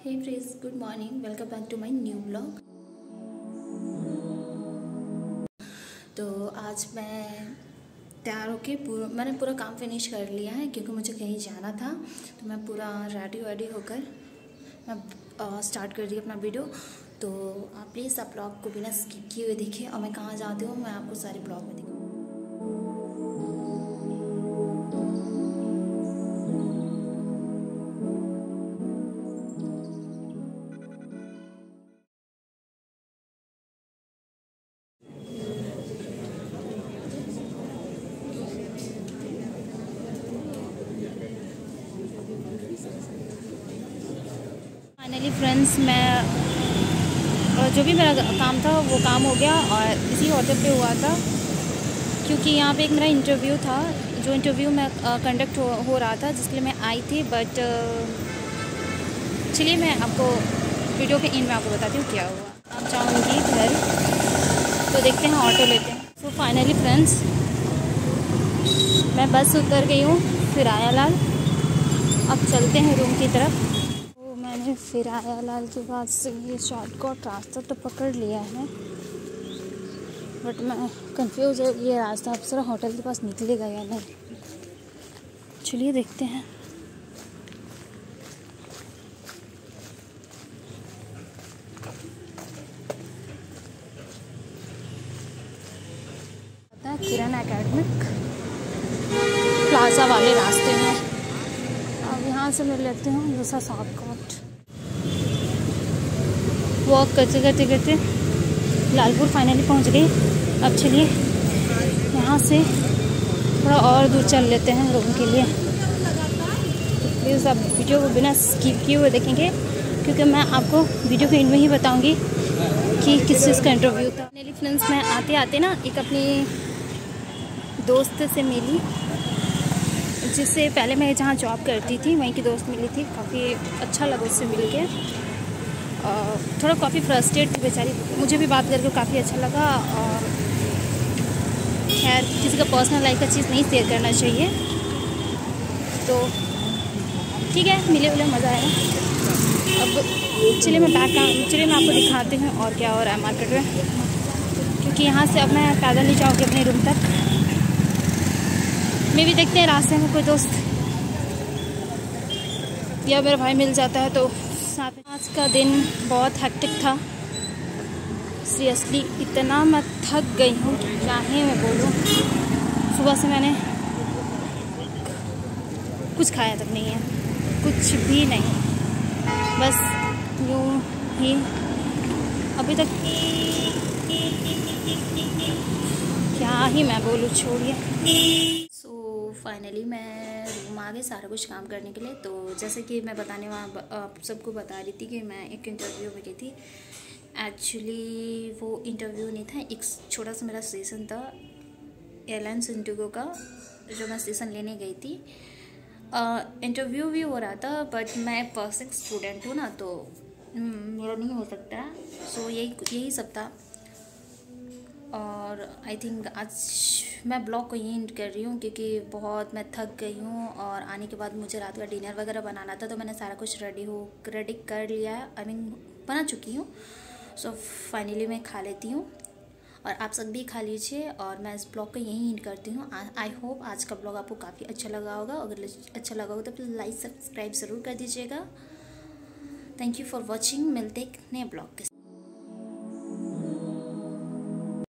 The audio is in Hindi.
Hey friends, good morning. Welcome back to my new blog. तो आज मैं तैयार होके मैंने पूरा काम फिनिश कर लिया है क्योंकि मुझे कहीं जाना था। तो मैं पूरा रेडी होकर मैं स्टार्ट कर दी अपना वीडियो। तो आप प्लीज़ आप ब्लॉग को बिना स्किप किए हुए देखिए और मैं कहाँ जाती हूँ मैं आपको सारे ब्लॉग में दिखाऊँ। फाइनली फ्रेंड्स, मैं जो भी मेरा काम था वो काम हो गया और इसी होटल पे हुआ था क्योंकि यहाँ पे एक मेरा इंटरव्यू था। जो इंटरव्यू में कंडक्ट हो रहा था जिसके लिए मैं आई थी। बट चलिए मैं आपको वीडियो के एंड में आपको बताती हूँ क्या हुआ। अब जाऊँगी घर, तो देखते हैं ऑटो लेते हैं। तो फाइनली फ्रेंड्स, मैं बस उतर गई हूँ फिराया लाल। अब चलते हैं रूम की तरफ। मैंने फिराया लाल के बाद से ये शॉर्टकट रास्ता तो पकड़ लिया है, बट मैं कंफ्यूज है ये रास्ता अप्सरा होटल के पास निकलेगा या नहीं। चलिए देखते हैं। किरण एकेडमिक प्लाजा वाले रास्ते में। अब यहाँ से मैं लेते हूँ दूसरा शॉर्टकट। वॉक करते करते लालपुर फाइनली पहुँच गई। अब चलिए यहाँ से थोड़ा और दूर चल लेते हैं रूम के लिए। तो प्लीज़ आप वीडियो को बिना स्किप किए हुए देखेंगे क्योंकि मैं आपको वीडियो के एंड में ही बताऊंगी कि किस चीज़ का इंटरव्यू था। मेरी फ्रेंड्स, मैं आते आते ना एक अपनी दोस्त से मिली जिससे पहले मैं जहाँ जॉब करती थी वहीं की दोस्त मिली थी। काफ़ी अच्छा लगा उससे मिल के। थोड़ा काफ़ी फ्रस्ट्रेट थी बेचारी, मुझे भी बात करके काफ़ी अच्छा लगा। और खैर किसी का पर्सनल लाइफ का चीज़ नहीं शेयर करना चाहिए, तो ठीक है, मिले मज़ा आया। अब चलिए मैं आपको दिखाती हूँ और क्या हो रहा है मार्केट में, क्योंकि यहाँ से अब मैं पैदल ही जाऊँगी अपने रूम तक। मैं भी देखते हैं रास्ते में कोई दोस्त या मेरा भाई मिल जाता है तो साथ। आज का दिन बहुत हेक्टिक था, सीरियसली इतना मैं थक गई हूँ कि क्या ही मैं बोलूँ। सुबह से मैंने कुछ खाया तक नहीं है, कुछ भी नहीं, बस यूँ ही अभी तक। क्या ही मैं बोलूँ, छोड़िए। फाइनली मैं रूम आ गई सारा कुछ काम करने के लिए। तो जैसे कि मैं सबको बता रही थी कि मैं एक इंटरव्यू में गई थी। एक्चुअली वो इंटरव्यू नहीं था, एक छोटा सा मेरा सेशन था एयरलाइंस इंडिगो का, जो मैं सेशन लेने गई थी। इंटरव्यू भी हो रहा था बट मैं परफेक्ट स्टूडेंट हूँ ना, तो मेरा नहीं हो सकता। सो यही सब था। और आई थिंक आज मैं ब्लॉग को यही एंड कर रही हूँ क्योंकि बहुत मैं थक गई हूँ। और आने के बाद मुझे रात का डिनर वगैरह बनाना था, तो मैंने सारा कुछ रेडी कर लिया है। आई मीन बना चुकी हूँ। सो फाइनली मैं खा लेती हूँ और आप सब भी खा लीजिए। और मैं इस ब्लॉग को यहीं एंड करती हूँ। आई होप आज का ब्लॉग आपको काफ़ी अच्छा लगा होगा। अगर अच्छा लगा होगा तो प्लीज़ लाइक सब्सक्राइब ज़रूर कर दीजिएगा। Thank you for watching. मिलते हैं नए ब्लॉग के।